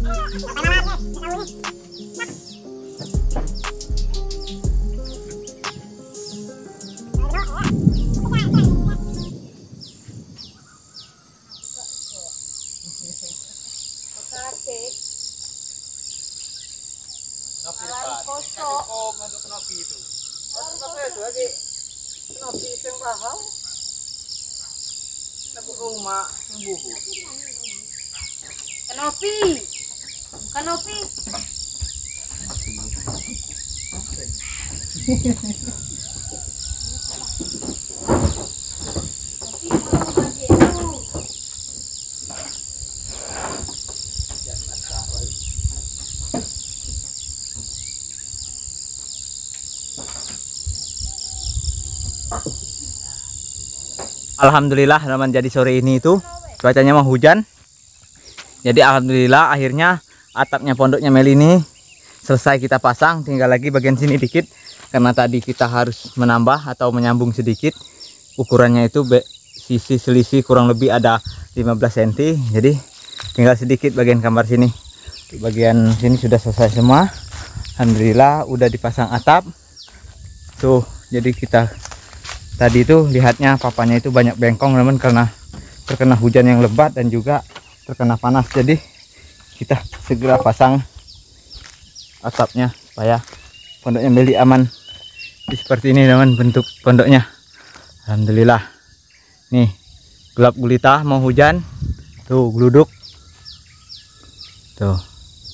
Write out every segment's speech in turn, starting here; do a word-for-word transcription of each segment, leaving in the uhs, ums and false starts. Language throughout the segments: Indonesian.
Kanopi, kanopi. Alhamdulillah teman, jadi sore ini itu cuacanya mau hujan. Jadi alhamdulillah akhirnya atapnya pondoknya Meli ini selesai kita pasang. Tinggal lagi bagian sini dikit, karena tadi kita harus menambah atau menyambung sedikit. Ukurannya itu sisi selisih kurang lebih ada lima belas sentimeter. Jadi tinggal sedikit bagian kamar sini. Bagian sini sudah selesai semua. Alhamdulillah udah dipasang atap. Tuh, jadi kita tadi itu lihatnya papanya itu banyak bengkong teman, karena terkena hujan yang lebat dan juga terkena panas. Jadi kita segera pasang atapnya supaya pondoknya Meli aman. Jadi seperti ini teman bentuk pondoknya. Alhamdulillah. Nih gelap gulita mau hujan. Tuh geluduk. Tuh.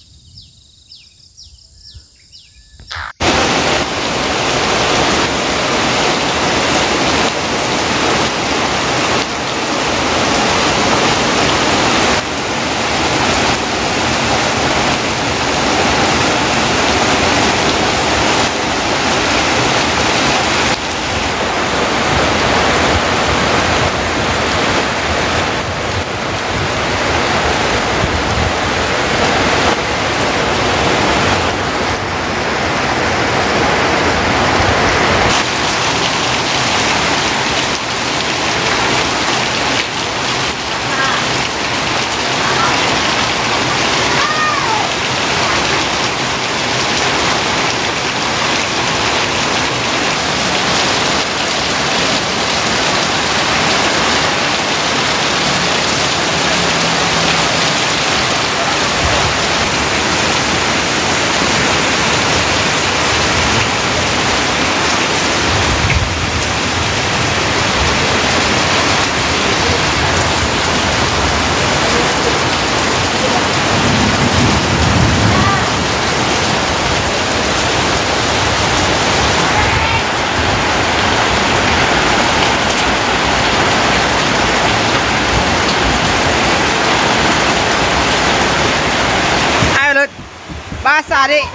Basah adik.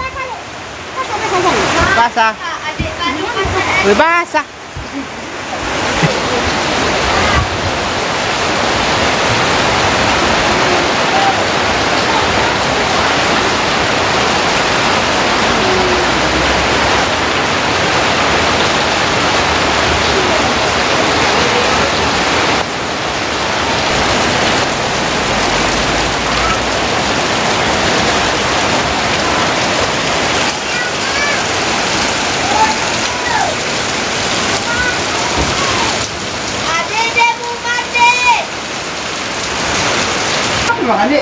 Basah. Wih, basah. Makan dik.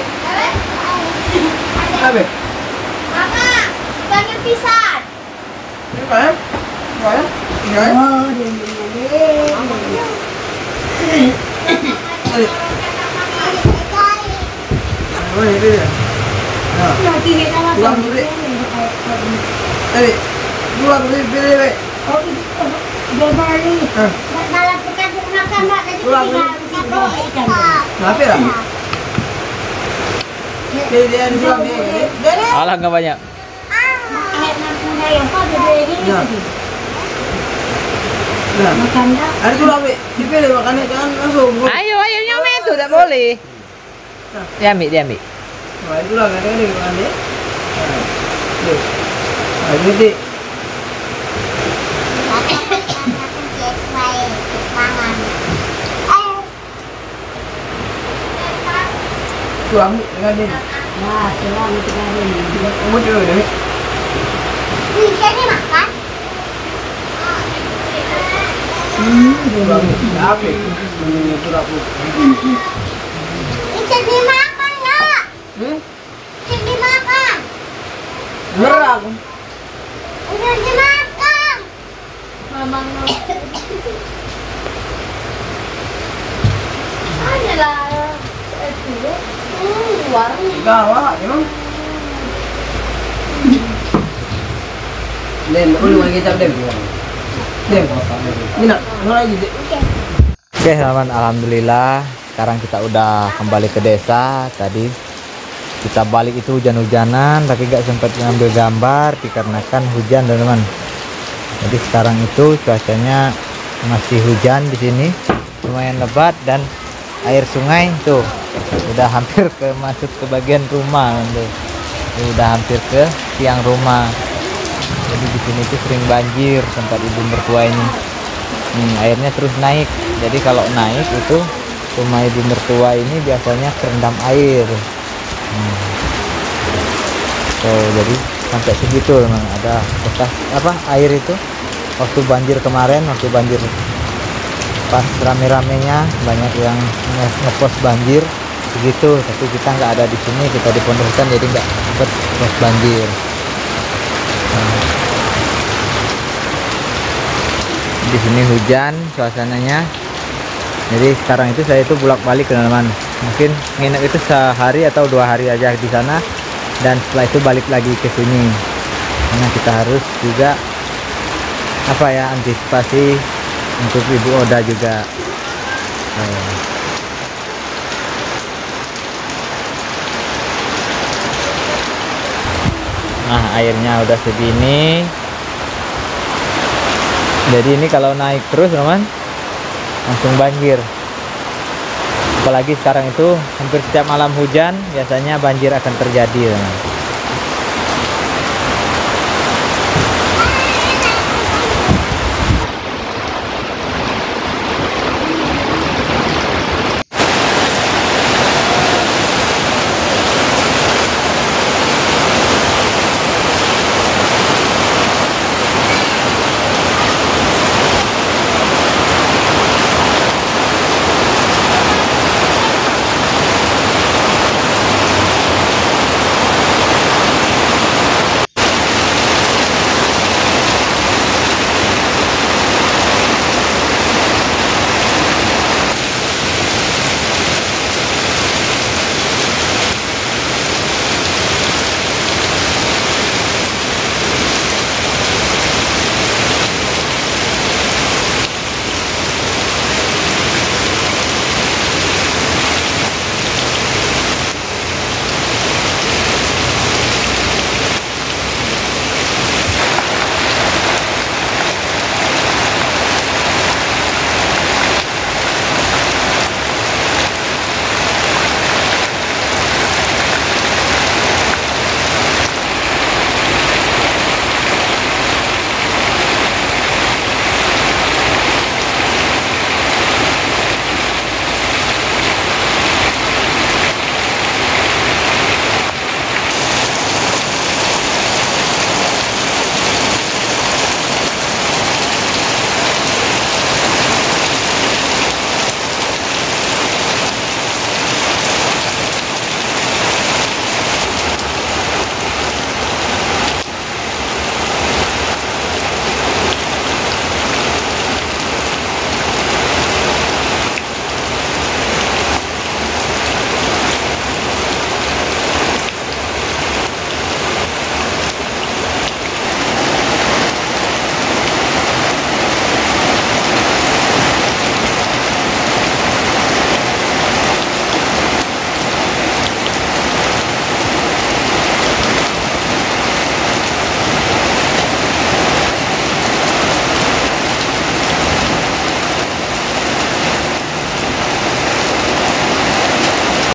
Apa? Mama, banyak pisan. Ini apa ya? Apa ya? Ini ya? Oh, dia Adik. Oh, ini dia. Nah. Pulang dulu dik. Adik. Pulang dulu pilih dik. Oh, dia balik. Dalam pekan makan mak tadi tinggal satu ikan. Kenapa ya? Dia pulang dik. Alah nggak banyak. Nah. Nah. Makan dah. Ada pulang dik. Dipilih makannya jangan langsung. Ayo ayo nyampe itu tidak boleh. Diambil diambil. Nah, itu lah kadang ini makan dik. Nah. Tuh. Nah, ini dik. Suami dengan ini. Nah, selama tiga hari. Kamu dulu deh. Bisa nih makan? Kurang apa? Menurut aku. Bisa dimakan nggak? Hmm? Bisa dimakan. Merah. Bisa dimakan. Mamang Ada lah. itu hmm, warung Gawa, emang. Den, udah lagi kita dem. Dem. Ini nak, mana lagi? Oke teman, alhamdulillah sekarang kita udah kembali ke desa. Tadi kita balik itu hujan-hujanan tapi nggak sempat ngambil gambar dikarenakan hujan teman-teman. Jadi sekarang itu cuacanya masih hujan di sini, lumayan lebat dan air sungai tuh udah hampir ke masuk ke bagian rumah tuh. Udah hampir ke tiang rumah. Jadi di sini tuh sering banjir tempat ibu mertua ini. Hmm, airnya terus naik. Jadi kalau naik itu rumah ibu mertua ini biasanya kerendam air. Hmm. So, jadi sampai segitu memang ada bekas apa air itu waktu banjir kemarin, waktu banjir pas rame-ramenya banyak yang nge- ngepost banjir begitu, tapi kita nggak ada di sini, kita di Pondok Hutan jadi nggak sempat post banjir. Nah, di sini hujan suasananya. Jadi sekarang itu saya itu bolak-balik teman-teman. Mungkin nginep itu sehari atau dua hari aja di sana dan setelah itu balik lagi ke sini. Karena kita harus juga apa ya antisipasi untuk Ibu Oda juga. Eh. Nah, airnya udah segini. Jadi ini kalau naik terus teman langsung banjir. Apalagi sekarang itu hampir setiap malam hujan biasanya banjir akan terjadi teman.